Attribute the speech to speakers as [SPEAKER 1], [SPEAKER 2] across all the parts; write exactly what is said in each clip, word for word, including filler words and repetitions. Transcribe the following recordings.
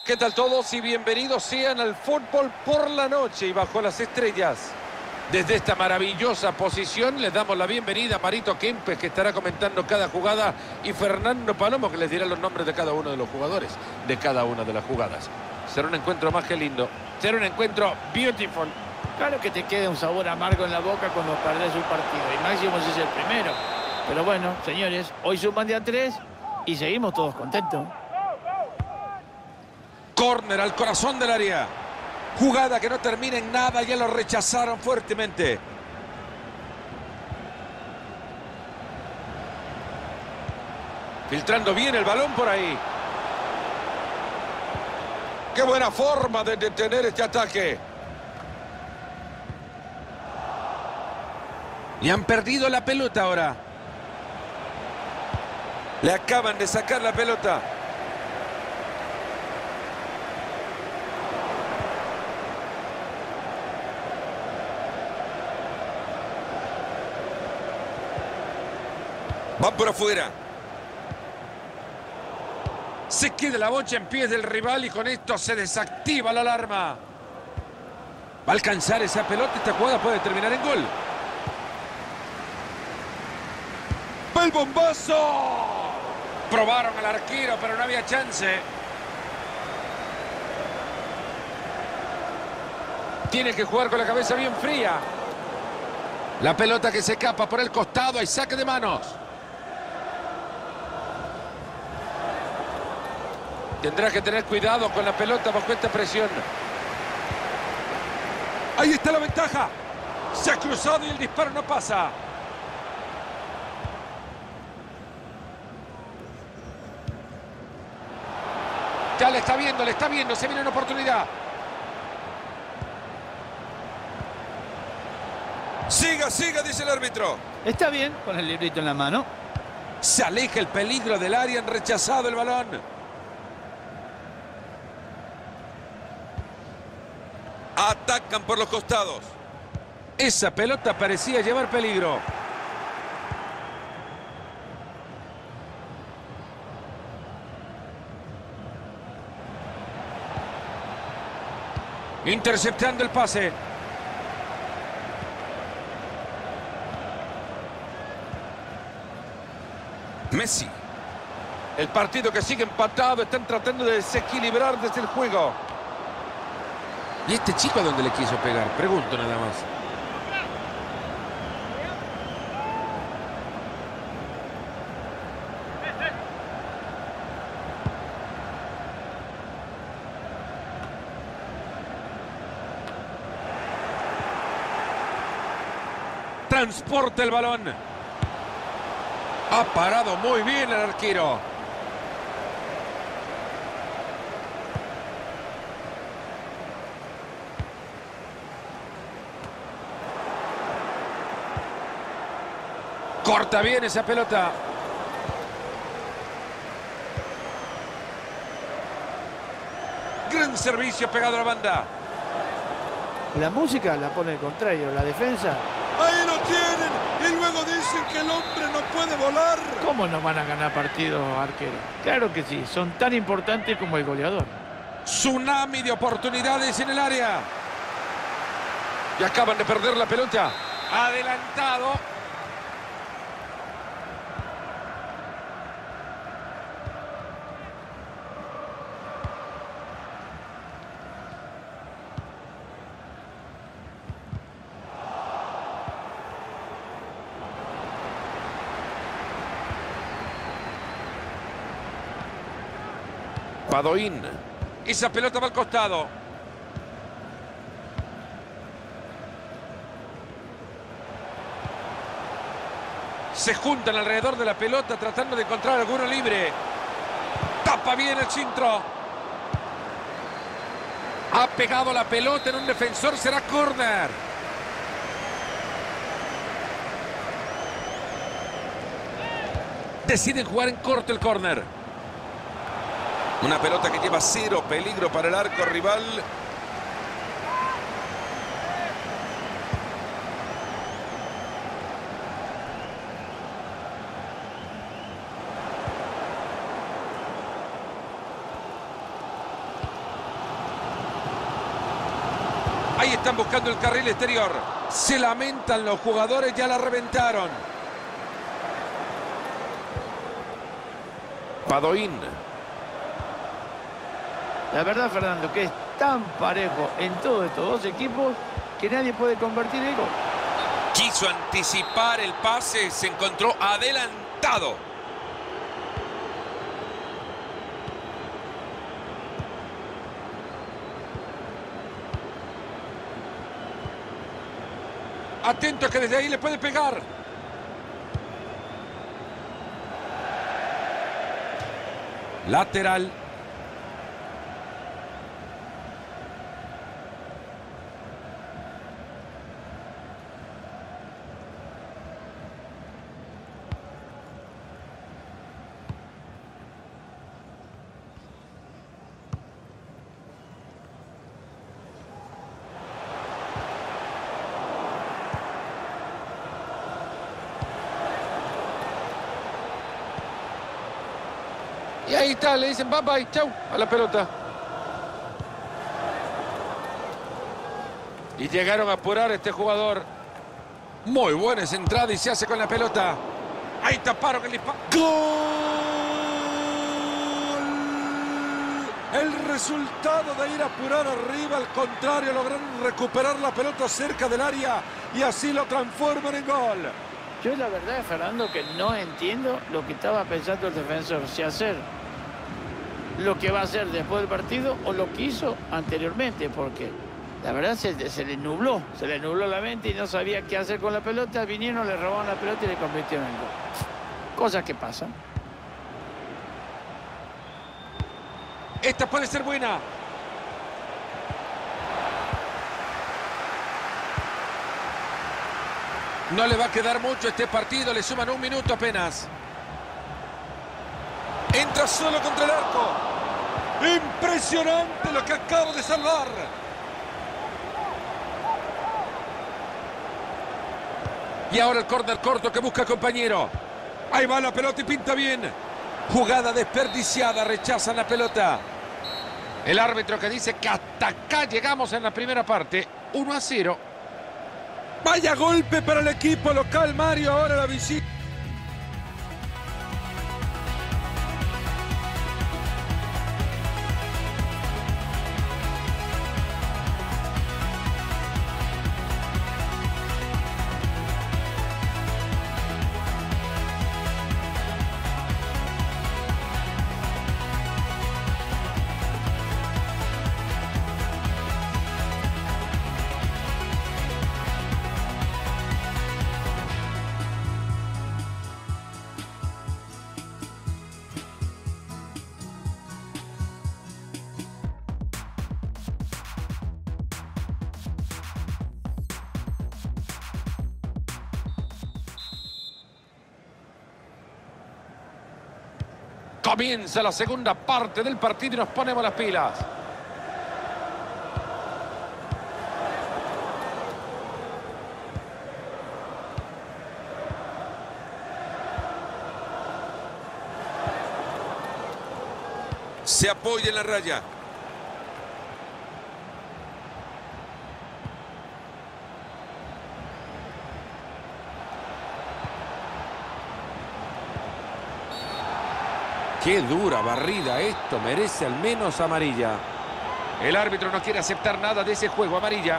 [SPEAKER 1] ¿Qué tal todos y bienvenidos sean al fútbol por la noche y bajo las estrellas? Desde esta maravillosa posición les damos la bienvenida a Marito Kempes, que estará comentando cada jugada, y Fernando Palomo, que les dirá los nombres de cada uno de los jugadores de cada una de las jugadas. Será un encuentro más que lindo, será un encuentro beautiful.
[SPEAKER 2] Claro que te queda un sabor amargo en la boca cuando perdés un partido, y máximo si es el primero. Pero bueno, señores, hoy suman de a tres y seguimos todos contentos.
[SPEAKER 1] Córner al corazón del área. Jugada que no termina en nada, ya lo rechazaron fuertemente. Filtrando bien el balón por ahí. Qué buena forma de detener este ataque. Y han perdido la pelota ahora. Le acaban de sacar la pelota. Va por afuera. Se queda la bocha en pies del rival y con esto se desactiva la alarma. Va a alcanzar esa pelota. Esta jugada puede terminar en gol. ¡Va el bombazo! Probaron al arquero, pero no había chance. Tiene que jugar con la cabeza bien fría. La pelota que se escapa por el costado. Hay saque de manos. Tendrá que tener cuidado con la pelota bajo esta presión. Ahí está la ventaja. Se ha cruzado y el disparo no pasa. Ya le está viendo, le está viendo. Se viene una oportunidad. Siga, siga, dice el árbitro.
[SPEAKER 2] Está bien, con el librito en la mano.
[SPEAKER 1] Se aleja el peligro del área. Han rechazado el balón. Atacan por los costados. Esa pelota parecía llevar peligro. Interceptando el pase. Messi. El partido que sigue empatado. Están tratando de desequilibrar desde el juego. ¿Y este chico a dónde le quiso pegar? Pregunto nada más. Transporta el balón. Ha parado muy bien el arquero. Corta bien esa pelota. Gran servicio pegado a la banda.
[SPEAKER 2] La música la pone el contrario, la defensa.
[SPEAKER 1] Ahí lo tienen. Y luego dicen que el hombre no puede volar.
[SPEAKER 2] ¿Cómo no van a ganar partidos, arquero? Claro que sí, son tan importantes como el goleador.
[SPEAKER 1] Tsunami de oportunidades en el área. Y acaban de perder la pelota. Adelantado. Badoín. Esa pelota va al costado. Se juntan alrededor de la pelota tratando de encontrar alguno libre. Tapa bien el centro. Ha pegado la pelota en un defensor. Será córner. Deciden jugar en corto el córner. Una pelota que lleva cero peligro para el arco rival. Ahí están buscando el carril exterior. Se lamentan los jugadores, ya la reventaron. Padoín.
[SPEAKER 2] La verdad, Fernando, que es tan parejo en todos estos dos equipos que nadie puede convertir el gol.
[SPEAKER 1] Quiso anticipar el pase, se encontró adelantado. Atento que desde ahí le puede pegar. Lateral. Y ahí está, le dicen bye bye, chau, a la pelota. Y llegaron a apurar a este jugador. Muy buena esa entrada y se hace con la pelota. Ahí taparon el disparo. ¡Gol! El resultado de ir a apurar arriba, al contrario, lograron recuperar la pelota cerca del área y así lo transforman en gol.
[SPEAKER 2] Yo la verdad, Fernando, que no entiendo lo que estaba pensando el defensor. Si hacer lo que va a hacer después del partido o lo que hizo anteriormente, porque la verdad se, se le nubló, se le nubló la mente y no sabía qué hacer con la pelota. Vinieron, le robaron la pelota y le convirtieron en gol. Cosas que pasan.
[SPEAKER 1] Esta puede ser buena. No le va a quedar mucho este partido, le suman un minuto apenas. Entra solo contra el arco. Impresionante lo que acabo de salvar. Y ahora el córner corto que busca compañero. Ahí va la pelota y pinta bien. Jugada desperdiciada, rechazan la pelota. El árbitro que dice que hasta acá llegamos en la primera parte. uno a cero. Vaya golpe para el equipo local, Mario. Ahora la visita. Comienza la segunda parte del partido y nos ponemos las pilas. Se apoya en la raya. Qué dura barrida esto, merece al menos amarilla. El árbitro no quiere aceptar nada de ese juego, amarilla.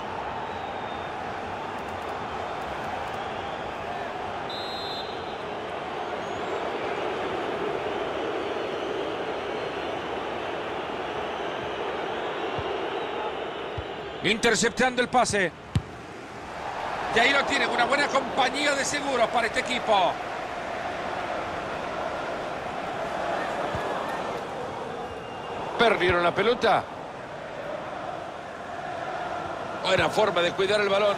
[SPEAKER 1] Interceptando el pase. Y ahí lo tienen, una buena compañía de seguros para este equipo. Perdieron la pelota. Buena forma de cuidar el balón.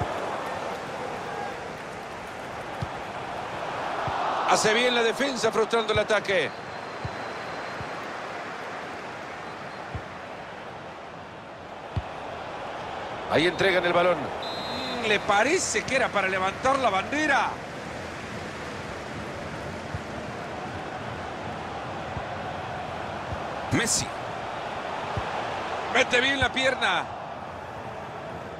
[SPEAKER 1] Hace bien la defensa, frustrando el ataque. Ahí entregan el balón. Mm, le parece que era para levantar la bandera. Messi. Mete bien la pierna.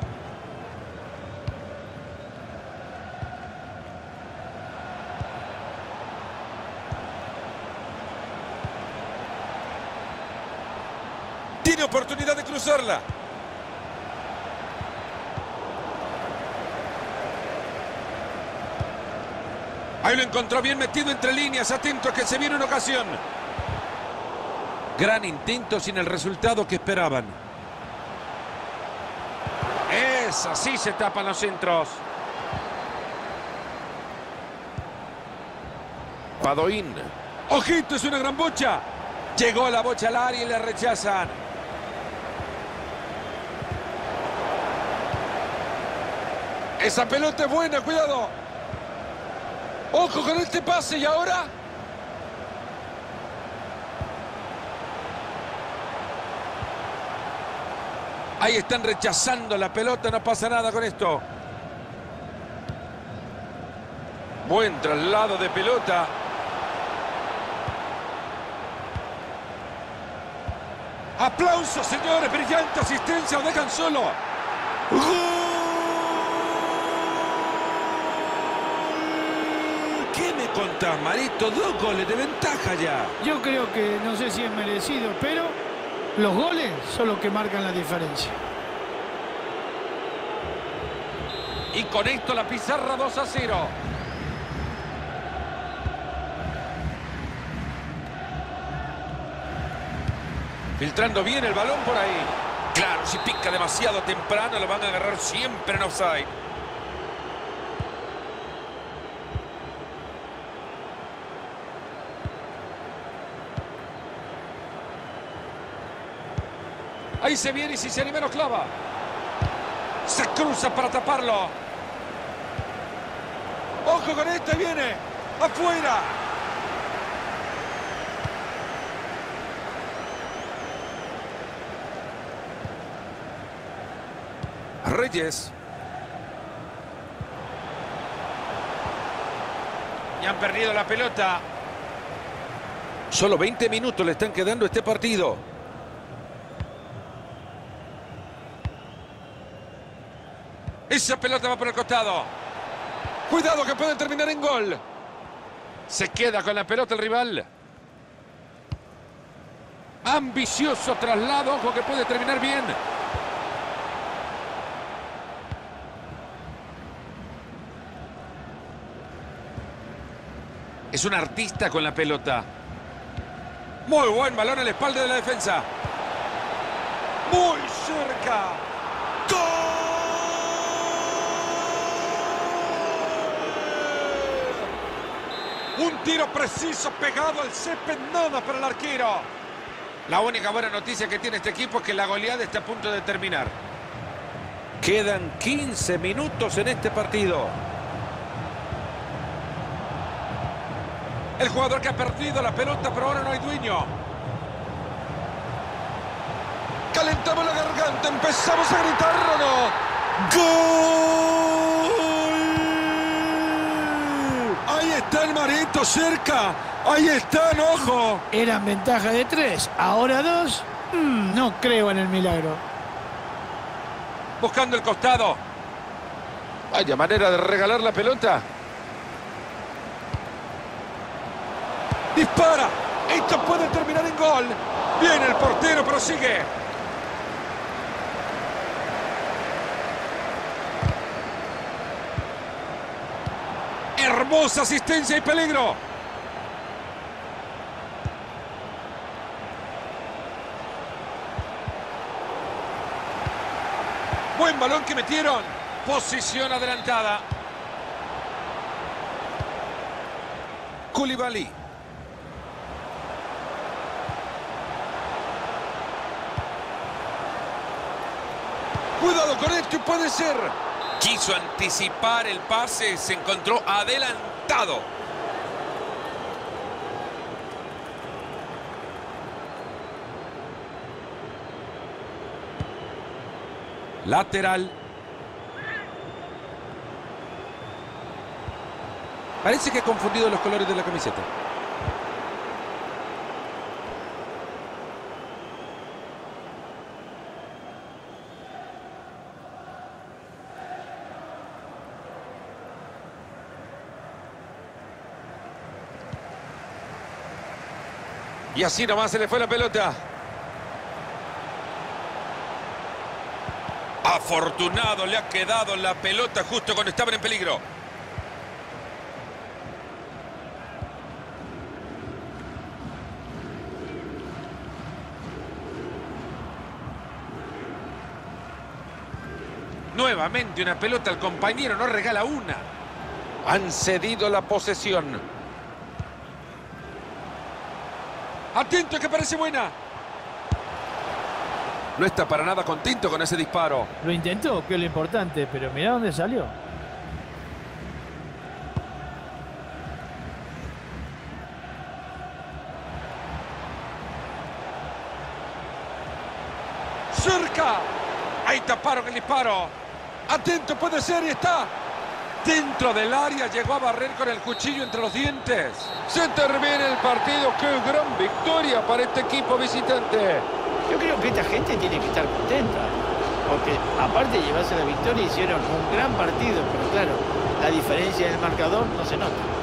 [SPEAKER 1] Tiene oportunidad de cruzarla. Ahí lo encontró bien metido entre líneas. Atento a que se viene una ocasión. Gran intento sin el resultado que esperaban. Es así, se tapan los centros. Padoín. ¡Ojito! Es una gran bocha. Llegó la bocha al área y la rechazan. Esa pelota es buena, cuidado. Ojo con este pase y ahora. Ahí están rechazando la pelota, no pasa nada con esto. Buen traslado de pelota. Aplausos, señores, brillante asistencia, lo dejan solo. ¡Gol! ¿Qué me contás, Marito? Dos goles de ventaja ya.
[SPEAKER 3] Yo creo que no sé si es merecido, pero los goles son los que marcan la diferencia.
[SPEAKER 1] Y con esto la pizarra dos a cero. Filtrando bien el balón por ahí. Claro, si pica demasiado temprano lo van a agarrar siempre en offside. Ahí se viene y si se anima lo clava. Se cruza para taparlo. Ojo con este, viene. Afuera. Reyes. Y han perdido la pelota. Solo veinte minutos le están quedando a este partido. Esa pelota va por el costado. Cuidado que puede terminar en gol. Se queda con la pelota el rival. Ambicioso traslado. Ojo que puede terminar bien. Es un artista con la pelota. Muy buen balón a la espalda de la defensa. Muy cerca. ¡Gol! Un tiro preciso pegado al césped, nada para el arquero. La única buena noticia que tiene este equipo es que la goleada está a punto de terminar. Quedan quince minutos en este partido. El jugador que ha perdido la pelota, pero ahora no hay dueño. Calentamos la garganta, empezamos a gritar, ¿o no? ¡Gol! Ahí está el Marito cerca. Ahí están, ojo.
[SPEAKER 3] Eran ventaja de tres, ahora dos. Mm, no creo en el milagro.
[SPEAKER 1] Buscando el costado. Vaya manera de regalar la pelota. Dispara. Esto puede terminar en gol. Viene el portero, prosigue. Hermosa asistencia y peligro. Buen balón que metieron. Posición adelantada. Koulibaly. Cuidado con esto, puede ser. Quiso anticipar el pase, se encontró adelantado. Lateral. Parece que ha confundido los colores de la camiseta. Y así nomás se le fue la pelota. Afortunado, le ha quedado la pelota justo cuando estaban en peligro. Nuevamente una pelota al compañero, no regala una. Han cedido la posesión. Atento, que parece buena. No está para nada contento con ese disparo.
[SPEAKER 4] Lo intentó, que es lo importante, pero mirá dónde salió.
[SPEAKER 1] ¡Cerca! Ahí taparon el disparo. Atento, puede ser, y está dentro del área. Llegó a barrer con el cuchillo entre los dientes. Se termina el partido. ¡Qué gran victoria para este equipo visitante!
[SPEAKER 2] Yo creo que esta gente tiene que estar contenta, porque aparte de llevarse la victoria hicieron un gran partido, pero claro, la diferencia del marcador no se nota.